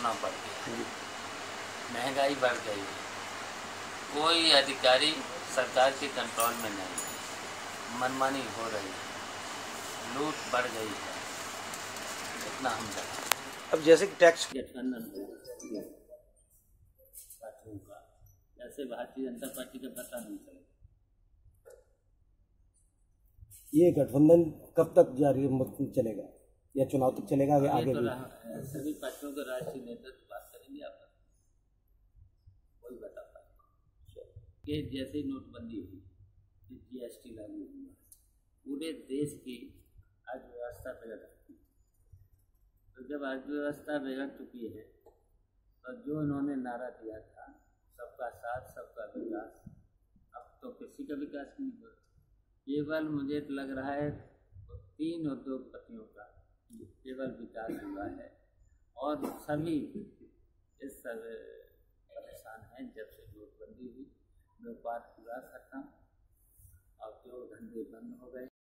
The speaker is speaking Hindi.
सुनना पड़ती है। महंगाई बढ़ गई, कोई अधिकारी सरकार के कंट्रोल में नहीं है, मनमानी हो रही है, लूट बढ़ गई है, इतना हम जानते हैं। अब जैसे कि टैक्स गठबंधन पार्टियों का, जैसे भारतीय जनता पार्टी का पता नहीं चलेगा। ये गठबंधन कब तक जारी चलेगा या चुनाव तक चलेगा या आगे भी? सभी पार्टियों के राष्ट्रीय नेतृत्व बात करेंगे, आप कोई बता पाएगा कि जैसे नोटबंदी हुई, GST लागू हुआ, पूरे देश की अर्थव्यवस्था बिगड़ चुकी है। तो जब अर्थव्यवस्था बिगड़ चुकी है तो जो इन्होंने नारा दिया था सबका साथ सबका विकास, अब तो किसी का विकास नहीं हुआ। केवल मुझे लग रहा है 3 उद्योगपतियों का केवल विकास हुआ है और सभी इस परेशान हैं। जब से नोटबंदी हुई, व्यापार पूरा खत्म, और जो धंधे बंद हो गए।